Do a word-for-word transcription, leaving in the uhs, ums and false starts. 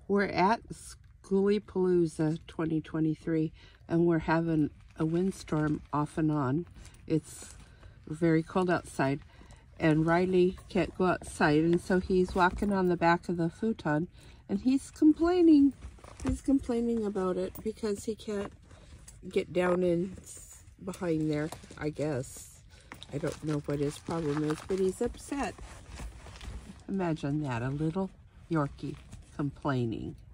We're at Schoolypalooza twenty twenty-three, and we're having a windstorm off and on. It's very cold outside, and Riley can't go outside, and so he's walking on the back of the futon, and he's complaining. He's complaining about it because he can't get down in behind there, I guess. I don't know what his problem is, but he's upset. Imagine that, a little Yorkie complaining.